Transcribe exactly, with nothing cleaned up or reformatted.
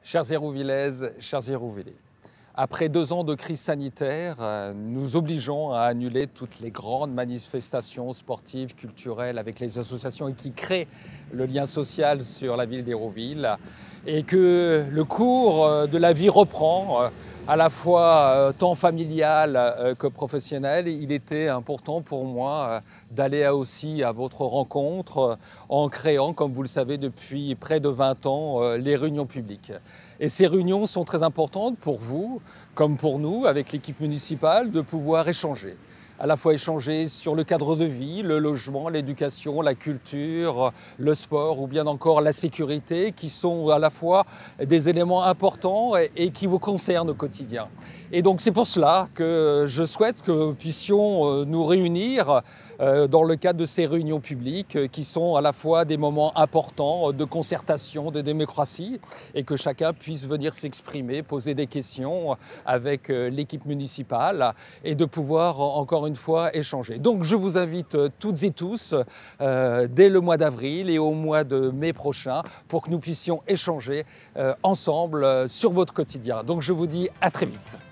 Chers Hérouvillaises, chers Hérouvillais, après deux ans de crise sanitaire, nous obligeons à annuler toutes les grandes manifestations sportives, culturelles avec les associations et qui créent le lien social sur la ville d'Hérouville et que le cours de la vie reprend à la fois tant familial que professionnel. Il était important pour moi d'aller aussi à votre rencontre en créant, comme vous le savez, depuis près de vingt ans, les réunions publiques. Et ces réunions sont très importantes pour vous, comme pour nous, avec l'équipe municipale, de pouvoir échanger. À la fois échanger sur le cadre de vie, le logement, l'éducation, la culture, le sport ou bien encore la sécurité, qui sont à la fois des éléments importants et qui vous concernent au quotidien. Et donc c'est pour cela que je souhaite que nous puissions nous réunir dans le cadre de ces réunions publiques qui sont à la fois des moments importants de concertation, de démocratie et que chacun puisse venir s'exprimer, poser des questions avec l'équipe municipale et de pouvoir encore une fois échanger. Donc je vous invite toutes et tous euh, dès le mois d'avril et au mois de mai prochain pour que nous puissions échanger euh, ensemble sur votre quotidien. Donc je vous dis à très vite.